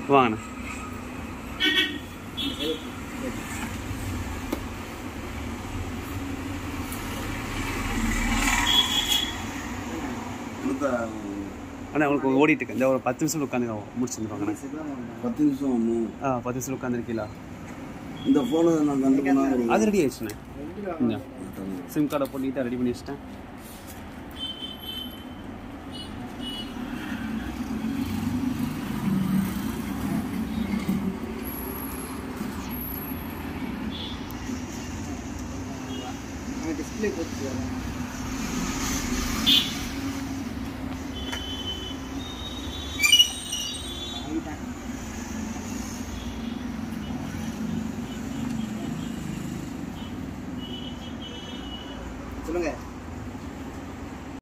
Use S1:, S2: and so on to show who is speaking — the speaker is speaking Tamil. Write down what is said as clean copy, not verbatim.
S1: வாங்கண்ணா. அண்ணா உங்களுக்கு ஓடிட்டு இருக்கு. இந்த ஒரு 10 நிமிஷம் உட்காந்து முடிச்சுருவாங்கண்ணா.
S2: 10 நிமிஷம்
S1: 10 நிமிஷம் உட்காந்துருக்கீங்களா?
S2: இந்த ஃபோனை நான் கண்டுபிடிச்சேன்.
S1: அது ரெடி ஆயிடுச்சுண்ணே. சிம் கார்டை போட்டு ரெடி பண்ணி வச்சிட்டேன்.
S3: டிஸ்பிளே போட்டு சொல்லுங்க.